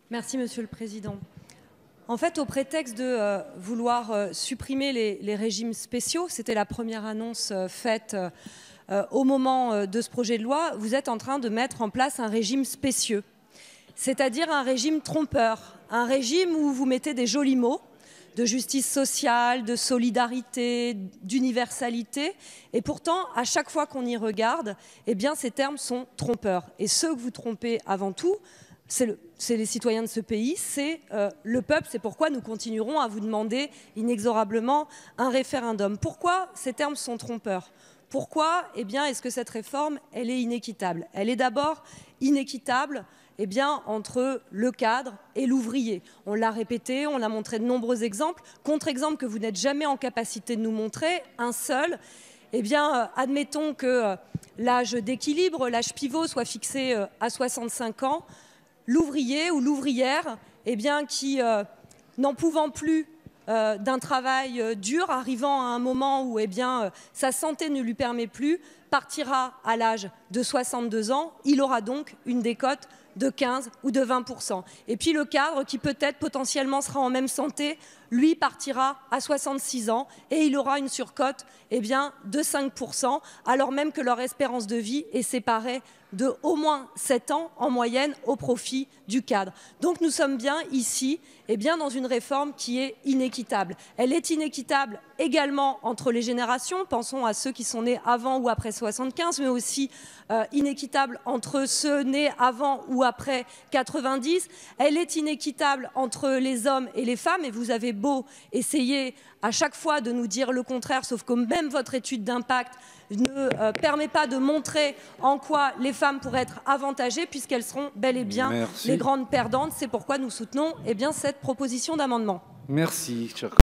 Merci, Monsieur le Président. En fait, au prétexte de vouloir supprimer les régimes spéciaux, c'était la première annonce faite au moment de ce projet de loi, vous êtes en train de mettre en place un régime spécieux, c'est-à-dire un régime trompeur, un régime où vous mettez des jolis mots de justice sociale, de solidarité, d'universalité. Et pourtant, à chaque fois qu'on y regarde, eh bien, ces termes sont trompeurs. Et ceux que vous trompez avant tout, c'est les citoyens de ce pays, c'est le peuple. C'est pourquoi nous continuerons à vous demander inexorablement un référendum. Pourquoi ces termes sont trompeurs ? Pourquoi est-ce que cette réforme elle est inéquitable? Elle est d'abord inéquitable entre le cadre et l'ouvrier. On l'a répété, on l'a montré de nombreux exemples. Contre-exemple que vous n'êtes jamais en capacité de nous montrer, un seul. Admettons que l'âge d'équilibre, l'âge pivot soit fixé à 65 ans. L'ouvrier ou l'ouvrière qui, n'en pouvant plus d'un travail dur, arrivant à un moment où sa santé ne lui permet plus, partira à l'âge de 62 ans. Il aura donc une décote de 15 ou de 20%. Et puis le cadre, qui peut-être potentiellement sera en même santé, lui partira à 66 ans et il aura une surcote de 5%, alors même que leur espérance de vie est séparée de au moins 7 ans en moyenne au profit du cadre. Donc nous sommes bien ici dans une réforme qui est inéquitable. Elle est inéquitable également entre les générations, pensons à ceux qui sont nés avant ou après 75, mais aussi inéquitable entre ceux nés avant ou après 90. Elle est inéquitable entre les hommes et les femmes, et vous avez beau essayer à chaque fois de nous dire le contraire, sauf que même votre étude d'impact ne permet pas de montrer en quoi les femmes pourraient être avantagées, puisqu'elles seront bel et bien les grandes perdantes. C'est pourquoi nous soutenons cette proposition d'amendement. Merci, cher collègue.